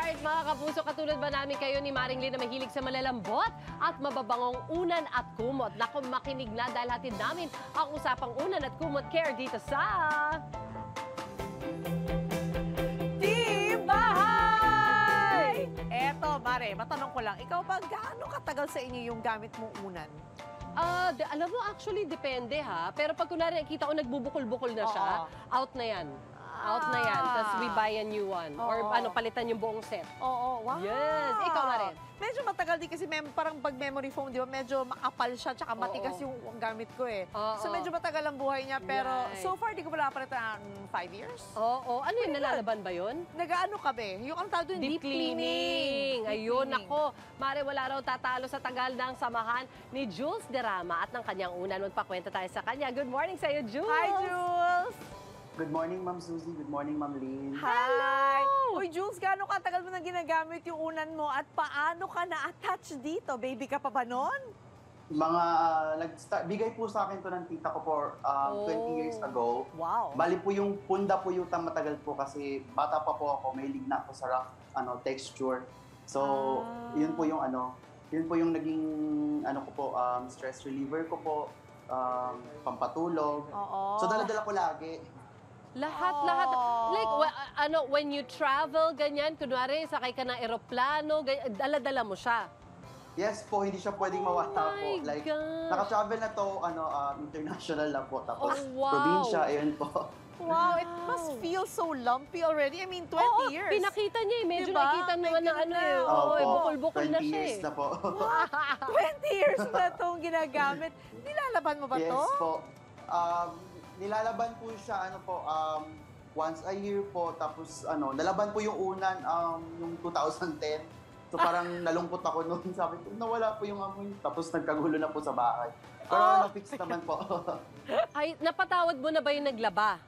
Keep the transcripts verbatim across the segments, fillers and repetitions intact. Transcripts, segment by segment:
Alright, mga kapuso, katulad ba namin kayo ni Maring Lynn na mahilig sa malalambot at mababangong unan at kumot? Naku, makinig na dahil hatid namin ang usapang unan at kumot care dito sa... Team Bahay! Eto, Mare, matanong ko lang, ikaw ba gaano katagal sa inyo yung gamit mong unan? Ah, de- alam mo, actually, depende ha. Pero pag kunwari nakita ko nagbubukol-bukol na siya, Oo. out na yan. Out na yan. Tapos we buy a new one. Or Oo. ano, palitan yung buong set. Oo, wow. Yes, ikaw na rin. Medyo matagal din kasi mem parang pag memory foam, di ba, medyo makapal siya, tsaka matigas Oo. yung gamit ko eh. Oo. So medyo matagal ang buhay niya, pero Right. so far di ko wala palitan five years. Oo, ano yun, nalalaban ba yun? Nag-ano ka be? Yung ang tawag doon, Deep, deep cleaning. cleaning. Deep Ayun, cleaning. ako. Mare, wala raw tatalo sa tagal ng samahan ni Jules Derama at ng kanyang unan. Magpakwenta tayo sa kanya. Good morning sa'yo, Jules! Hi, Jules! Good morning, Ma'am Suzy. Good morning, Ma'am Lynn. Hi! Uy, Jules, gaano katagal mo nang ginagamit yung unan mo at paano ka na-attach dito? Baby ka pa ba nun? Mga, nag-start, bigay po sa akin to ng tita ko for um, twenty years ago. Wow. Bali po yung punda po yung matagal po kasi bata pa po ako, mahilig na ako sa rough ano, texture. So, Ah. yun po yung ano, yun po yung naging ano ko po, um, stress reliever ko po, um, pampatulog. Oo. So, dala-dala ko lagi. Lahat, Oh. lahat. Like, wa- ano, when you travel, ganyan, kunwari, sakay ka ng eroplano, ganyan, dala-dala mo siya. Yes po, hindi siya pwedeng mawala Oh po. my Like, gosh. naka-travel na to, ano, um, international na po. Tapos, Oh, wow. probinsya, ayun po. Wow, it must feel so lumpy already. I mean, twenty Oo, years. pinakita niya eh. Medyo Diba? nakikita May naman na ganun ano na. eh. Oo, Opo, eh, bukol-bukol na twenty siya years eh. na po. twenty years na itong ginagamit. Nilalaban mo ba Yes to? po. Um, nilalaban po siya, ano po, um, once a year po. Tapos, ano, nalaban po yung unan, um, yung two thousand ten. So, parang nalungkot ako noon. Sabi ko, nawala po yung amoy. Tapos, nagkagulo na po sa bahay. Pero, Oh. na-fix naman po. Ay, napatawad mo na ba yung naglaba?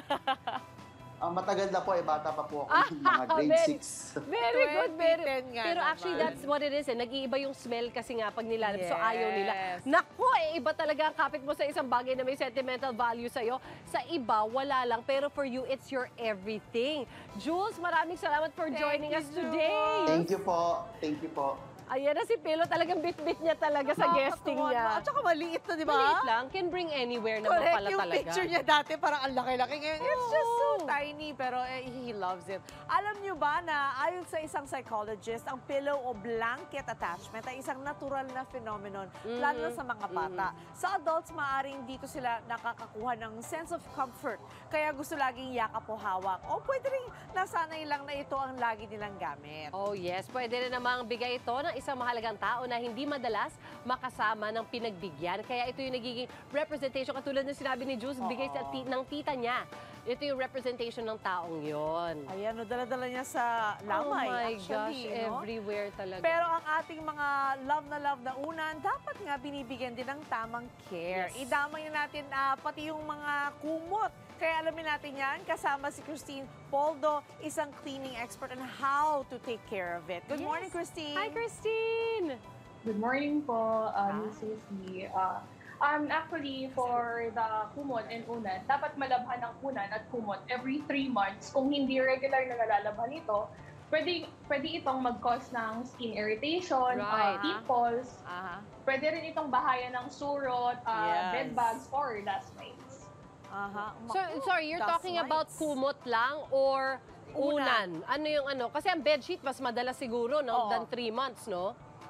Ang matagal na po, eh, bata pa po ako. Mga grade Very- six. Very good, very twenty ten nga Pero naman. actually, that's what it is eh. Nag-iiba yung smell kasi nga pag nilalab. So, Yes. ayaw nila. Naku, eh, iba talaga ang kapit mo sa isang bagay na may sentimental value sa'yo. Sa iba, wala lang. Pero for you, it's your everything. Jules, maraming salamat for Thank joining you, us today. Thank you po. Thank you po. Ayan na si Pilo, talagang bit-bit niya talaga sa guesting Nakakatuwa niya. naman. At saka maliit na, di ba? Maliit lang, can bring anywhere naman Correct, pala yung talaga. picture niya dati parang ang laki-laki ngayon. It's just so Oo. tiny, pero eh, he loves it. Alam niyo ba na ayon sa isang psychologist, ang pillow o blanket attachment ay isang natural na phenomenon, lalo na sa mga bata. Sa adults, maaaring dito sila nakakakuha ng sense of comfort, kaya gusto laging yakap o hawak. O pwede rin nasanay lang na ito ang lagi nilang gamit. Oh yes, pwede rin namang bigay ito ng isang mahalagang tao na hindi madalas makasama ng pinagbigyan. Kaya ito yung nagiging representation. Katulad ng sinabi ni Jules, bigay sa ti- ng tita niya. Ito yung representation ng taong yon. Ayan, no, dala-dala niya sa lamay. Oh my actually, gosh, no? everywhere talaga. Pero ang ating mga love na love na unan, dapat nga binibigyan din ng tamang care. Yes. Idamay na natin ah, pati yung mga kumot. Kaya alamin natin yan, kasama si Christine Poldo, isang cleaning expert on how to take care of it. Good Yes. morning, Christine! Hi, Christine! Good morning po, Ah. um, Miss Susie. Uh, um, actually, for the kumot and unan, dapat malabhan ang unan at kumot every three months. Kung hindi regular na nalalabhan ito, pwede, pwede itong mag-cause ng skin irritation, Right. uh, pimples. Aha. Pwede rin itong bahayan ng surot, uh, Yes. bed bugs, or dust mites. Aha. So, sorry, you're Dust talking about mites. kumot lang or unan? Unan. Ano yung ano? Kasi ang bedsheet mas madalas siguro, no? Oo. Than three months, no?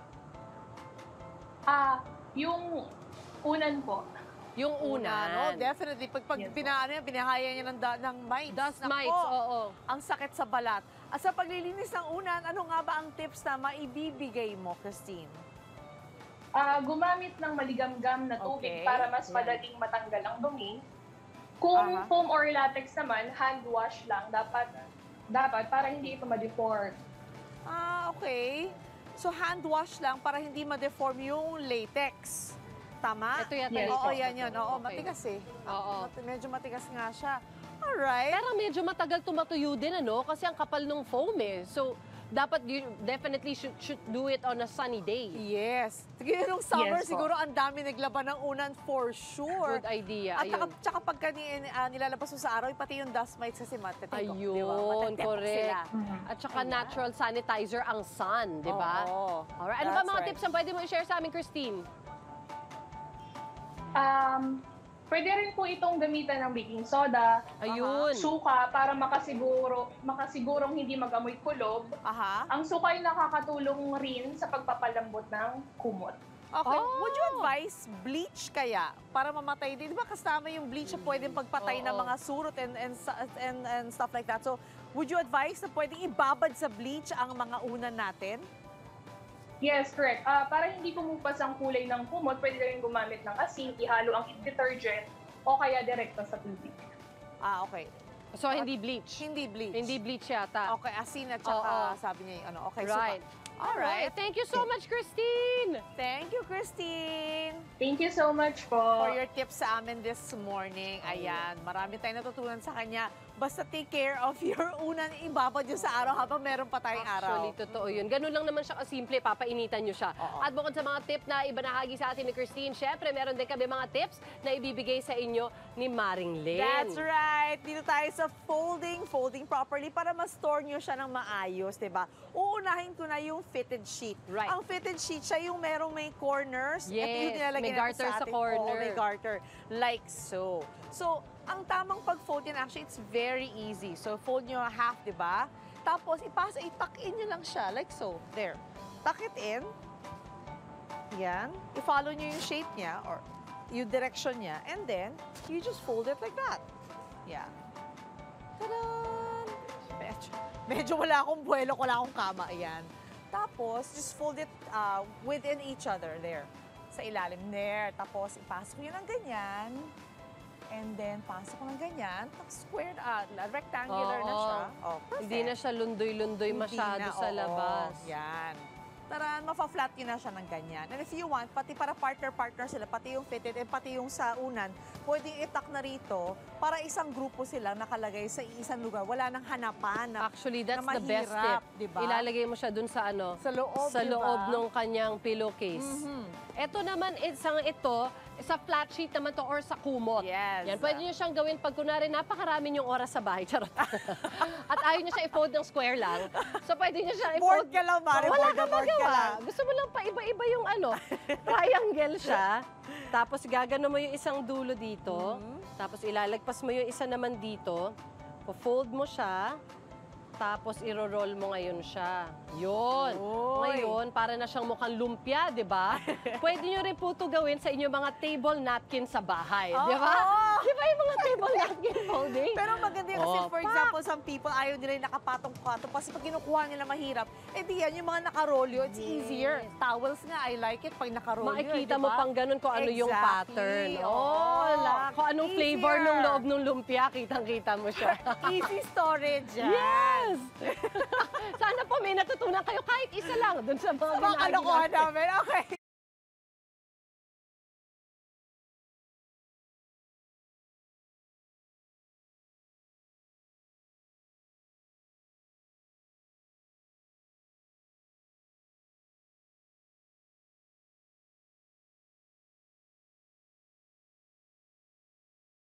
Ah, yung unan po. Yung unan. No, definitely. Pag, pag Yes, po. binaano yan, binahaya niya ng, da- ng mites. Dust Nako, mites, oo. Ang sakit sa balat. At sa paglilinis ng unan, ano nga ba ang tips na maibibigay mo, Christine? Ah, gumamit ng maligamgam na tubig Okay. para mas Yan. madaling matanggal ang dumi. Kung Aha. foam or latex naman, hand wash lang dapat dapat para hindi ito ma-deform. Ah, okay. So, hand wash lang para hindi ma-deform yung latex. Tama? Ito yata Yes. yung Oo, yan yun. Oo, Okay. matigas eh. Oo. Mat- medyo matigas nga siya. Alright. Pero medyo matagal tumatuyo din, ano? Kasi ang kapal ng foam eh. So, dapat you definitely should, should do it on a sunny day. Yes. Siguro nung summer, Yes po. siguro ang dami naglaban ng unan for sure. Good idea. At saka, Ayun. tsaka pagka ni, uh, nilalabas mo sa araw, pati yung dust mites kasi matetekok. Ayun, Diba? Matetekok correct. sila. At saka Ayan. natural sanitizer ang sun, di ba? Oo. Alright. Ano ba That's mga right. tips na pwede mo i-share sa amin, Christine? Um, pwede rin po itong gamitan ng baking soda, Ayun. suka para makasiguro, makasigurong hindi mag-amoy kulob. Aha. Ang suka ay nakakatulong rin sa pagpapalambot ng kumot. Okay. Oh. Would you advise bleach kaya para mamatay din? Di ba kasama yung bleach na pwedeng pagpatay ng Oo. mga surot and, and, sa- and, and stuff like that. So, would you advise na pwedeng ibabad sa bleach ang mga unan natin? Yes, correct. Ah, para hindi kumupas ang kulay ng kumot, pwede rin gumamit ng asin, ihalo ang detergent, o kaya direkta sa tubig. Ah, okay. So, hindi bleach. Hindi bleach. Hindi bleach yata. Okay, asin at saka Oo. sabi niya yung ano. Okay, Right. so, Alright. Thank you so much, Christine. thank you, Christine, Thank you so much po. for your tips sa amin this morning. Ayan, marami tayong natutunan sa kanya. Basta take care of your unan, ibabad yun sa araw habang meron pa tayong araw. Actually, totoo yun. Ganun lang naman siya kasimple, papainitan nyo siya. Oo. At bukod sa mga tip na ibanahagi sa atin ni Christine, syempre, meron din kami mga tips na ibibigay sa inyo ni Maring Lynn. That's right. Dito tayo sa folding, folding properly para ma-store nyo siya ng maayos, diba? Uunahin ko na yung fitted sheet. Right. Ang fitted sheet, siya yung merong may corners. Ito Yes, yung nilalagay may natin garter sa ating- corner. Oo, may garter. Like so. So, ang tamang pag-fold yan, actually, it's very easy. So, fold nyo half, diba? Tapos, ipasa, i-tuck in nyo lang siya. Like so. There. Tuck it in. Yan. I-follow nyo yung shape niya or yung direction niya. And then, you just fold it like that. Yeah. Ta-da! Medyo, medyo wala akong buwelo, wala akong kama. Ayan. Tapos, just fold it uh, within each other. There. Sa ilalim. There. Tapos, ipasok nyo ng ganyan. And then, pasok ko ng ganyan. Tapos, squared, uh, rectangular na Oo. siya. Oh, perfect. Hindi na siya lundoy-lundoy Hindi masyado na, sa oo. labas. Yan. Tara, mafa-flat yun na siya ng ganyan. And if you want, pati para partner-partner sila, pati yung fitted and pati yung sa unan, pwedeng itak na rito para isang grupo sila nakalagay sa isang lugar. Wala nang hanapan na, Actually, that's na the best tip. mahirap, diba? Ilalagay mo siya dun sa ano? Sa loob, Sa diba? loob ng kanyang pillowcase. Mhm. Ito naman, isang ito, sa flat sheet naman to or sa kumot. Yes. Yan, pwede nyo siyang gawin pag kunwari napakarami yung oras sa bahay. Charot. At ayaw nyo siya i-fold ng square lang. So pwede nyo siya i-fold. Board ka lang, Mari. Wala Board na ka board ka magawa. lang. Gusto mo lang pa iba-iba yung ano, triangle siya. Tapos gagano mo yung isang dulo dito. Mhm. Tapos ilalagpas mo yung isa naman dito. Po-fold mo siya. Tapos iro-roll mo ngayon siya. Yun. Uy. Ngayon, para na siyang mukhang lumpia, di ba? Pwede nyo rin po ito gawin sa inyong mga table napkin sa bahay. Di ba? Oo. Di ba yung mga table napkin folding? Pero maganda yun kasi, Oh, for pak! example, some people, ayaw nila yung nakapatong-patong. Kasi pag kinukuha nila mahirap, eh di yan, yung mga nakarolyo, it's Yes. easier. Towels nga, I like it pag nakarolyo. Makikita di mo ba? pang ganun kung ano yung Exactly. pattern. Oo. Oh, la, kung anong flavor Easier. ng loob ng lumpia, kitang-kita mo siya. Easy storage yan. Yes! Sana po may natutunan kayo kahit isa lang dun sa mga Mga binahagi kalokohan natin. namin. Okay.